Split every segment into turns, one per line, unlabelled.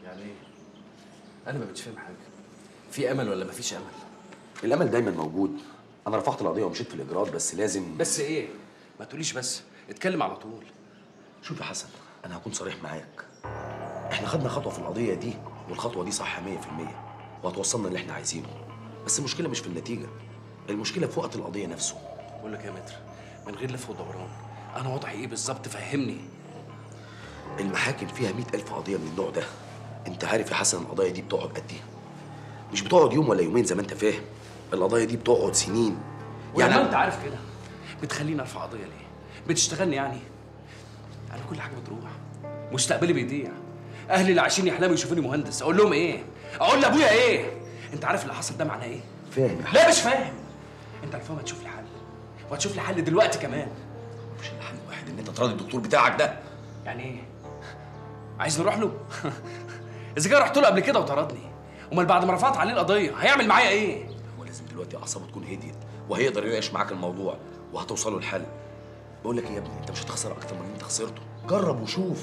يعني ايه؟ انا ما بقتش فاهم حاجه. في امل ولا مفيش امل؟
الامل دايما موجود. انا رفعت القضيه ومشيت في الاجراءات، بس لازم.
بس ايه؟ ما تقوليش بس، اتكلم على طول.
شوف يا حسن، انا هكون صريح معاك. احنا خدنا خطوه في القضيه دي، والخطوه دي صح 100%، وهتوصلنا اللي احنا عايزينه. بس المشكله مش في النتيجه، المشكله في وقت القضيه نفسه.
بقول لك يا متر، من غير لف ودوران، انا وضعي ايه بالظبط؟ فهمني.
المحاكم فيها 100,000 قضيه من النوع ده. انت عارف يا حسن القضايا دي بتقعد قد ايه؟ مش بتقعد يوم ولا يومين زي ما انت فاهم. القضايا دي بتقعد سنين.
يعني انت عارف كده بتخليني ارفع قضيه ليه؟ بتشتغلني يعني؟ انا كل حاجه بتروح، مستقبلي بيضيع. اهلي اللي عايشين يحلموا يشوفوني مهندس، اقول لهم ايه؟ اقول لابويا ايه؟ انت عارف اللي حصل ده معناه ايه؟
فاهم يا حسن.
لا مش فاهم. انت الفهم هتشوف لي حل، وهتشوف لي حل دلوقتي كمان.
مش الحل الواحد ان انت تراضي الدكتور بتاعك ده.
يعني ايه؟ عايز نروح له؟ اذا كان رحت له قبل كده وطردني، امال بعد ما رفعت عليه القضيه هيعمل معايا ايه؟
هو لازم دلوقتي اعصابه تكون هديت، وهيقدر يناقش معاك الموضوع، وهتوصلوا لحل. بقول لك ايه يا ابني، انت مش هتخسر اكتر من اللي انت خسرته. جرب وشوف.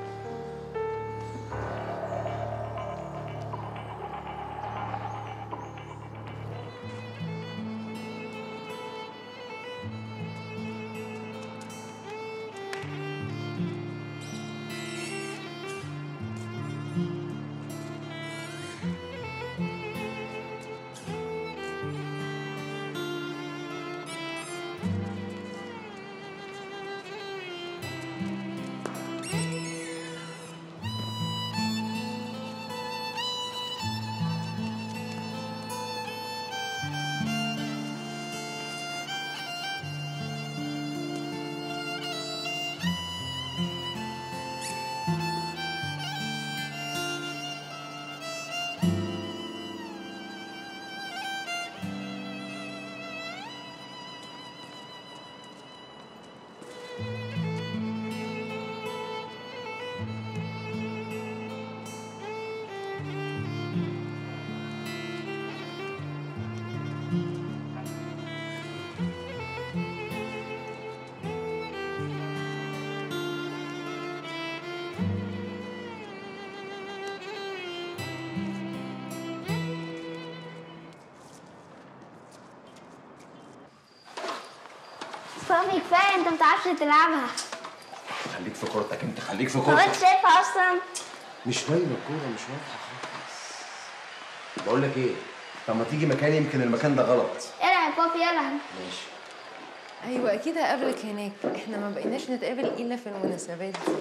سامي كفايه، انت ما بتعرفش تلعبها.
خليك في كورتك، انت خليك في
هو
كورتك.
انت شايفها اصلا؟
مش باينه الكوره، مش واضحه خالص. بقول لك ايه، طب ما تيجي مكاني، يمكن المكان ده غلط.
العب بابي العب.
ماشي.
ايوه اكيد هقابلك هناك، احنا ما بقيناش نتقابل الا في المناسبات دي.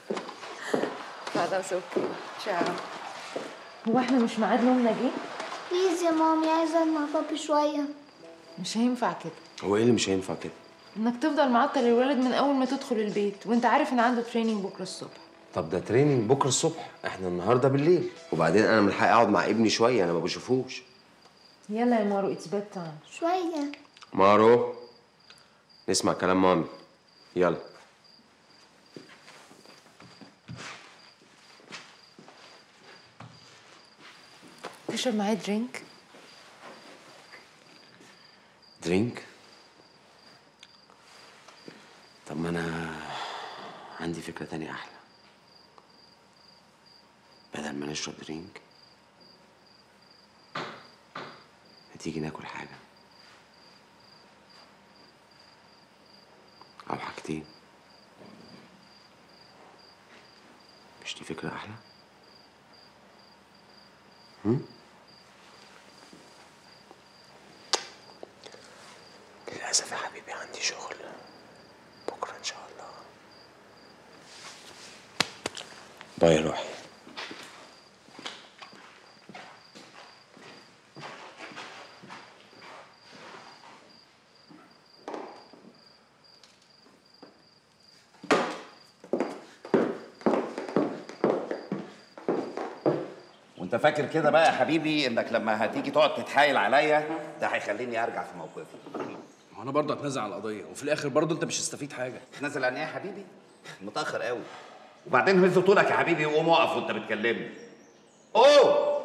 خلاص اوكي، تشاو. هو احنا مش ميعاد نومنا جه؟
بليز يا مامي، عايزه اقعد مع بابي شويه.
مش هينفع كده.
هو ايه اللي مش هينفع كده؟
انك تفضل معطل الولد من اول ما تدخل البيت، وانت عارف ان عنده تريننج بكره الصبح.
طب ده تريننج بكره الصبح، احنا النهارده بالليل، وبعدين انا من حقي اقعد مع ابني شويه، انا ما بشوفوش.
يلا يا مارو، اتس بيد تايم.
شويه.
مارو، نسمع كلام مامي. يلا.
تشرب معايا درينك؟
درينك؟ طب ما انا عندي فكره تانية احلى. بدل ما نشرب درينك، هتيجي ناكل حاجه او حاجتين. مش دي فكره احلى؟ للأسف يا حبيبي عندي شغل بكرة إن شاء الله. باي يا روحي.
وانت فاكر كده بقى يا حبيبي انك لما هتيجي تقعد تتحايل عليا ده هيخليني ارجع في موقفي؟
ما انا برضه هتنازل على القضيه، وفي الاخر برضه انت مش هتستفيد حاجه.
تنزل عن ايه يا حبيبي؟ متاخر قوي. وبعدين هز طولك يا حبيبي وقوم اقف وانت بتكلمني. اوه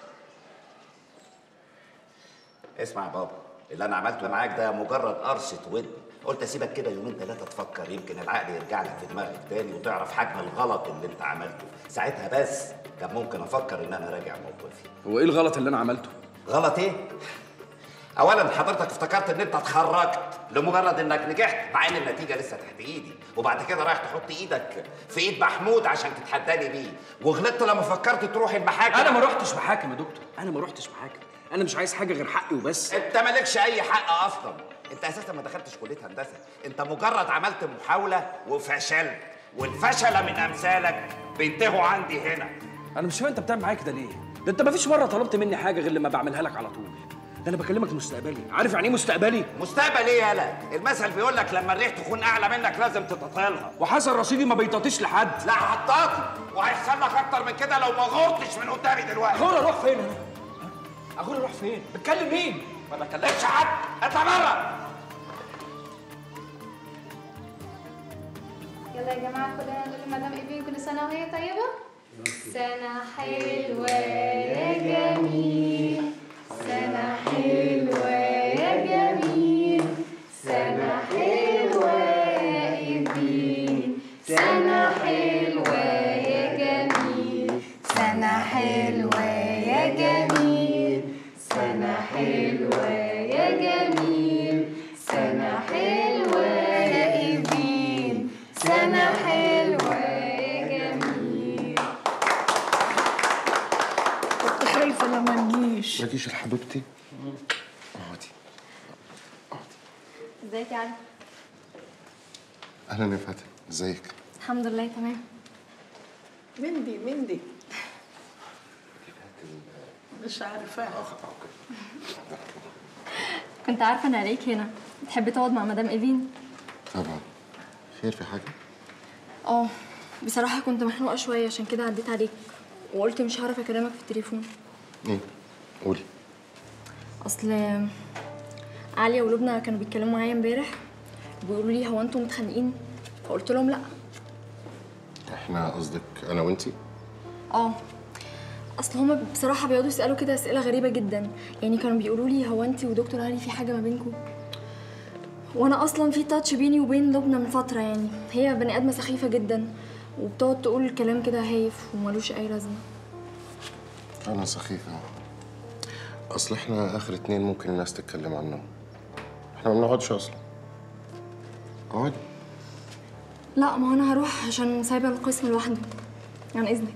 اسمع يا بابا، اللي انا عملته معاك ده مجرد قرصه ودن. قلت اسيبك كده يومين ثلاثه تفكر، يمكن العقل يرجع لك في دماغك تاني وتعرف حجم الغلط اللي انت عملته. ساعتها بس كان ممكن افكر ان انا راجع موقفي.
هو ايه الغلط اللي انا عملته؟
غلط ايه؟ اولا حضرتك افتكرت ان انت اتخرجت لمجرد انك نجحت، مع ان النتيجه لسه تحت ايدي، وبعد كده رايح تحط ايدك في ايد محمود عشان تتحداني بيه، وغلطت لما فكرت تروح المحاكم.
انا ما رحتش محاكم يا دكتور، انا ما رحتش محاكم، انا مش عايز حاجه غير حقي وبس.
انت مالكش اي حق اصلا، انت اساسا ما دخلتش كليه هندسه، انت مجرد عملت محاوله وفشلت، والفشله من امثالك بينتهوا عندي هنا.
انا مش فاهم انت بتعمل معايا كده ليه؟ ده انت ما فيش مره طلبت مني حاجه غير لما بعملها لك على طول. ده انا بكلمك مستقبلي، عارف يعني ايه مستقبلي؟
مستقبل ايه يالا؟ المثل بيقول لك لما الريح تكون اعلى منك لازم تتطالها.
وحسن رصيدي ما بيطاطيش لحد.
لا حطاطي، وهيحصل لك اكتر من كده لو ما غرتش من قدامي دلوقتي.
اغور اروح فين انا؟ اغور اروح فين؟ بتكلم مين؟
ما بكلمش حد، اطلع بره.
يلا يا جماعة كلنا نقول لمدام إيفين كل سنة وهي طيبة. سنة حلوة يا جميل، سنة حلوة يا جميل، سنة حلوة يا إيفين، سنة حلوة يا جميل، سنة حلوة يا جميل، سنة حلوة يا جميل، سنة حلوة يا إيفين، سنة حلوة يا جميل.
كنت خايفة لما نجيش.
ما تجيش يا حبيبتي. اقعدي.
ازيك يا علي؟
اهلا يا فاتن، ازيك؟
الحمد لله تمام.
مندي مش عارفة.
كنت عارفة أنا عليك هنا، تحب تقعد مع مدام إيفين؟
طبعا. خير في حاجه؟
بصراحة كنت محروقة شوية عشان كده عديت عليك وقلت مش هعرف أكلمك في التليفون.
ايه؟ قولي.
أصل عليا ولبنى كانوا بيتكلموا معايا امبارح بيقولوا لي هو انتوا متخانقين؟ فقلت لهم لا.
احنا قصدك انا وانتي؟
اصل هما بصراحه بيقعدوا يسالوا كده اسئله غريبه جدا، يعني كانوا بيقولوا لي هو انتي ودكتور علي في حاجه ما بينكم؟ وانا اصلا في تاتش بيني وبين لبنى من فتره، يعني هي بني ادمه سخيفه جدا وبتقعد تقول كلام كده هايف وملوش اي لازمه.
انا سخيفه. اصل احنا اخر اتنين ممكن الناس تتكلم عنهم، احنا ما بنقعدش اصلا. اقعد.
لا ما انا هروح عشان سايبه القسم لوحده. عن اذنك.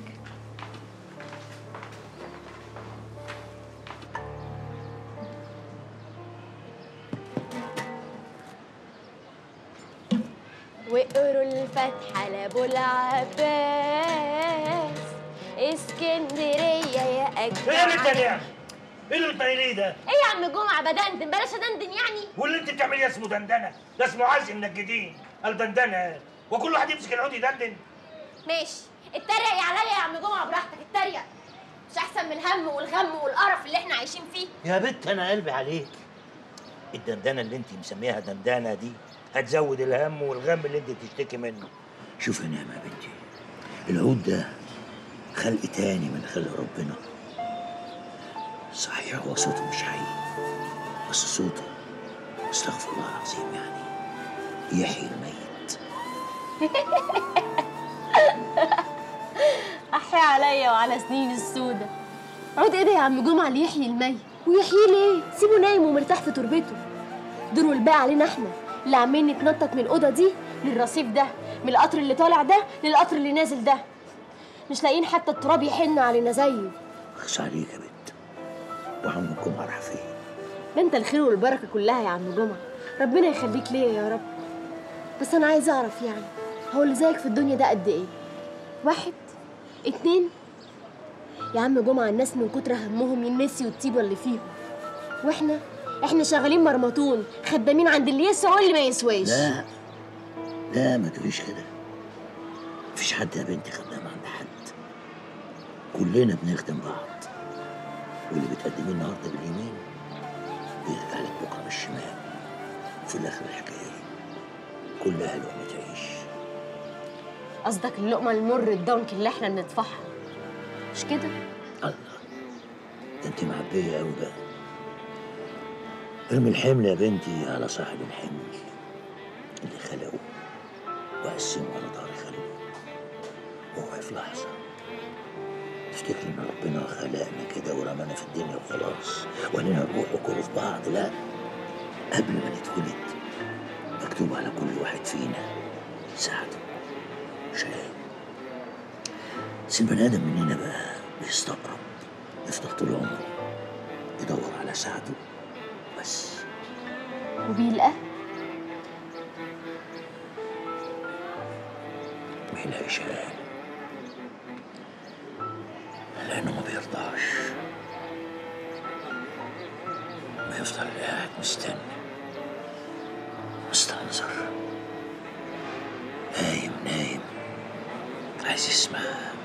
وقروا الفتحة لأبو العباس، اسكندرية يا أجدع.
ايه اللي انت ايه اللي بتعمليه ده؟
ايه يا عم جمعة بدندن، بلاش ادندن يعني.
واللي انت بتعمليه اسمه دندنة، ده اسمه عزم منجدين، الدندنة وكل واحد يمسك العود يدندن.
ماشي، اتريق يا عليا يا عم جمعة براحتك اتريق، مش أحسن من الهم والغم والقرف اللي احنا عايشين فيه.
يا بت أنا قلبي عليك، الدندنة اللي انت مسميها دندنة دي هتزود الهم والغم اللي انت بتشتكي منه.
شوف يا نعمة يا بنتي، العود ده خلق تاني من خلق ربنا. صحيح هو صوته مش حقيقي، بس صوته استغفر الله العظيم يعني يحيي الميت.
أحيا عليا وعلى سنين السودة. عود ايه ده يا عم جمعة اللي يحيي الميت؟ ويحيي ليه؟ سيبه نايم ومرتاح في تربته. دور الباقي علينا احنا اللي عمالين نتنطط من الأوضة دي للرصيف ده، من القطر اللي طالع ده للقطر اللي نازل ده. مش لاقيين حتى التراب يحن علينا زيه.
اخس عليك يا بنت، وعم جمعة راح فين؟
ده انت الخير والبركة كلها يا عم جمعة، ربنا يخليك ليا يا رب. بس أنا عايزة أعرف يعني هو اللي زيك في الدنيا ده قد إيه؟ 1 2؟ يا عم جمعة الناس من كتر همهم ينسيوا الطيبة اللي فيهم، واحنا شغالين مرمطون خدامين عند اللي يسوى واللي ما يسواش.
لا ما تقوليش كده، مفيش حد يا بنتي خدام عند حد، كلنا بنخدم بعض، واللي بتقدميه النهارده باليمين بيرجع لك بكره بالشمال، وفي الاخر الحكايه كلها لقمه عيش.
قصدك اللقمة المر الدونك اللي احنا بندفعها، مش كده؟
الله، ده انت معبيه قوي بقى. ارمي الحمل يا بنتي على صاحب الحمل اللي خلقه وقسمه على ظهر خلقه، وهو في لحظه تفتكر ان ربنا خلقنا كده ورمانا في الدنيا وخلاص وقالنا نروح وكل في بعض؟ لا، قبل ما نتولد مكتوب على كل واحد فينا سعده شقاء. بس البني ادم مننا بقى بيستقرب، يفضل طول عمره يدور على سعده بس.
وبيلقى
بيلاقي شقاء لأنه ما بيرضاش، بيفضل قاعد مستني مستنظر، نايم عايز يسمع